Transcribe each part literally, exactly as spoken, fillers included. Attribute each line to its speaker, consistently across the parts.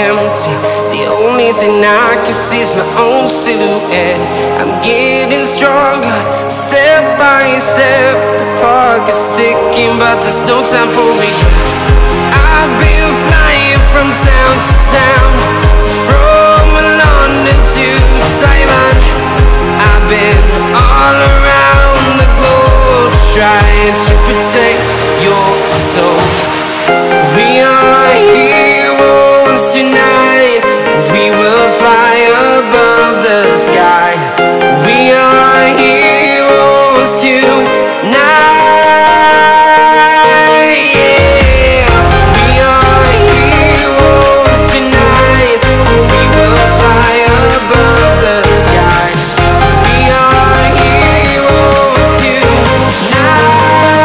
Speaker 1: empty. The only thing I can see is my own silhouette. I'm getting stronger, step by step. The clock is ticking, but there's no time for regrets. I've been flying from town to town, from London to Taiwan. I've been all around the globe, trying to protect your soul. We are heroes tonight. We will fly above the sky. We are heroes tonight. Yeah. We are heroes tonight. We will fly above the sky. We are heroes tonight.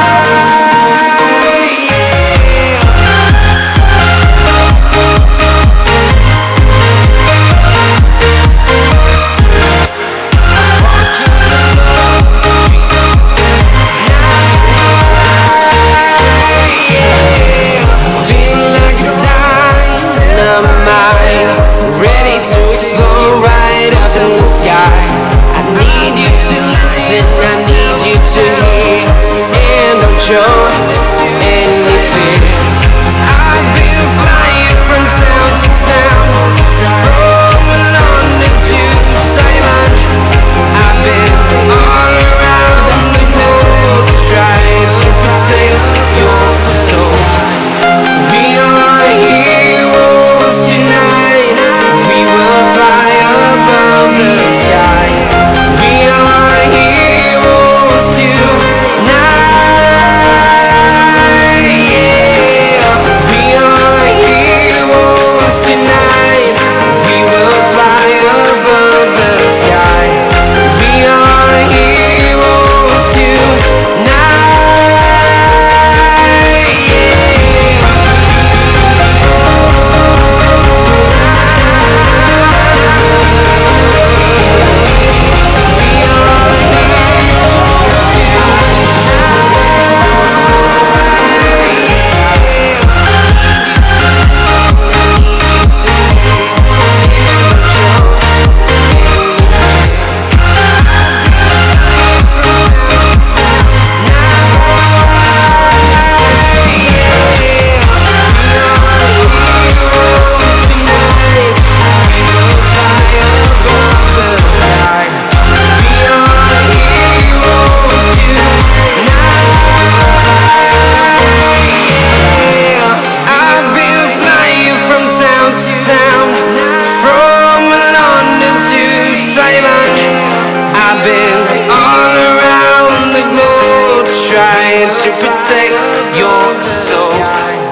Speaker 1: I need you to hear, and don't show any fear. I've been flying from town to town, from London to Taiwan. I've been all around the globe, trying to protect your soul. We are heroes tonight. We will fly above the sky. We are heroes tonight. Yeah. We are heroes tonight. We will fly above the sky. We are heroes tonight. I've been all around the globe, trying to protect your soul.